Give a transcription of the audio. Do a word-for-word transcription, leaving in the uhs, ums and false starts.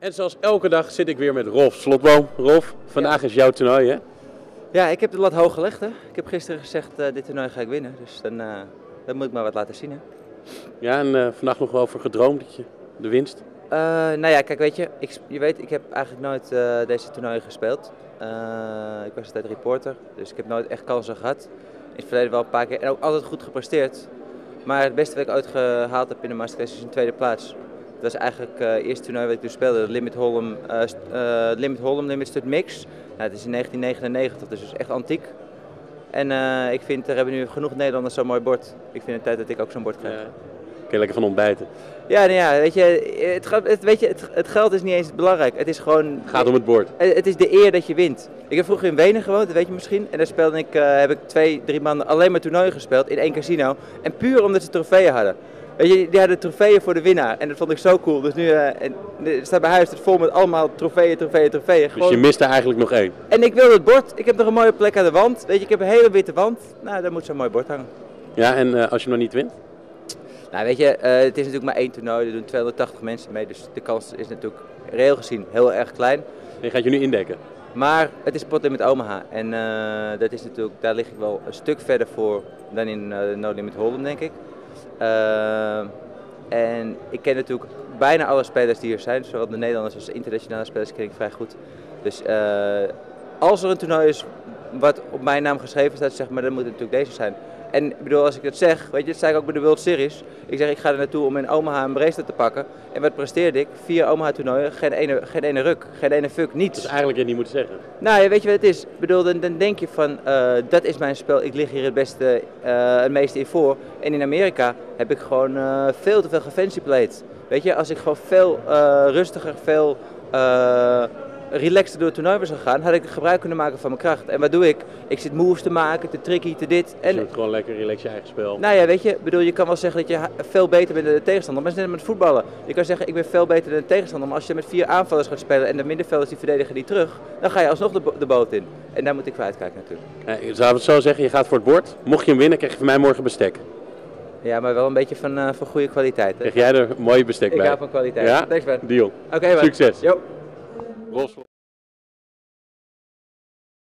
En zoals elke dag zit ik weer met Rolf Slotboom. Rolf, vandaag ja. is jouw toernooi, hè? Ja, ik heb de lat hoog gelegd. Hè. Ik heb gisteren gezegd, uh, dit toernooi ga ik winnen. Dus dan, uh, dan moet ik maar wat laten zien. Hè. Ja, en uh, vandaag nog wel over gedroomd, dat je de winst? Uh, nou ja, kijk, weet je, ik, je weet, ik heb eigenlijk nooit uh, deze toernooien gespeeld. Uh, ik was altijd reporter, dus ik heb nooit echt kansen gehad. In het verleden wel een paar keer en ook altijd goed gepresteerd. Maar het beste wat ik ooit gehaald heb in de Masterclass is een tweede plaats. Dat is eigenlijk uh, het eerste toernooi wat ik dus speelde, de Limit Hold'em, uh, uh, Limit Hold'em Limit Stud Mix. Nou, het is in negentien negenennegentig, dus het is echt antiek. En uh, ik vind, er hebben nu genoeg Nederlanders zo'n mooi bord. Ik vind het tijd dat ik ook zo'n bord krijg. Ja. Kun je lekker van ontbijten? Ja, nou ja, weet je, het, het, weet je het, het geld is niet eens belangrijk. Het is gewoon... Het gaat om het bord. Het, het is de eer dat je wint. Ik heb vroeger in Wenen gewoond, dat weet je misschien. En daar speelde ik, uh, heb ik twee, drie maanden alleen maar toernooien gespeeld in één casino. En puur omdat ze trofeeën hadden. Weet je, die hadden trofeeën voor de winnaar en dat vond ik zo cool. Dus nu uh, en, er staat bij huis het vol met allemaal trofeeën, trofeeën, trofeeën. Dus gewoon... je mist er eigenlijk nog één? En ik wil het bord. Ik heb nog een mooie plek aan de wand. Weet je, ik heb een hele witte wand. Nou, daar moet zo'n mooi bord hangen. Ja, en uh, als je nog niet wint? Nou, weet je, uh, het is natuurlijk maar één toernooi. Er doen tweehonderdtachtig mensen mee. Dus de kans is natuurlijk reëel gezien heel erg klein. En je gaat je nu indekken? Maar het is Pot Limit Omaha. En uh, dat is natuurlijk, daar lig ik wel een stuk verder voor dan in uh, No Limit Hold'em, denk ik. Uh, en ik ken natuurlijk bijna alle spelers die hier zijn, zowel de Nederlanders als de internationale spelers ken ik vrij goed. Dus uh, als er een toernooi is wat op mijn naam geschreven staat, zeg maar, dan moet het natuurlijk deze zijn. En ik bedoel, als ik dat zeg, weet je, dat zei ik ook bij de World Series. Ik zeg, ik ga er naartoe om in Omaha een bracelet te pakken. En wat presteerde ik? Vier Omaha toernooien, geen ene, geen ene ruk, geen ene fuck, niets. Dat is eigenlijk je niet moet zeggen. Nou ja, weet je wat het is? Ik bedoel, dan, dan denk je van, uh, dat is mijn spel, ik lig hier het beste, uh, het meeste in voor. En in Amerika heb ik gewoon uh, veel te veel gefancyplayed. Weet je, als ik gewoon veel uh, rustiger, veel... Uh, relaxed door het toernooi was gegaan, had ik gebruik kunnen maken van mijn kracht. En wat doe ik? Ik zit moves te maken, te tricky, te dit. En... Je doet gewoon lekker relax je eigen spel. Nou ja, weet je, bedoel, je kan wel zeggen dat je veel beter bent dan de tegenstander, maar het is net met voetballen. Je kan zeggen, ik ben veel beter dan de tegenstander, maar als je met vier aanvallers gaat spelen en de middenvelders die verdedigen die terug, dan ga je alsnog de, bo de boot in. En daar moet ik voor uitkijken natuurlijk. Ja, zou ik het zo zeggen, je gaat voor het bord. Mocht je hem winnen, krijg je van mij morgen bestek. Ja, maar wel een beetje van, uh, van goede kwaliteit. Hè? Krijg jij er mooie bestek ik bij? Ik hou van kwaliteit. Ja? Thanks, man. Deal. Oké, man. Succes. Yo. Rolf.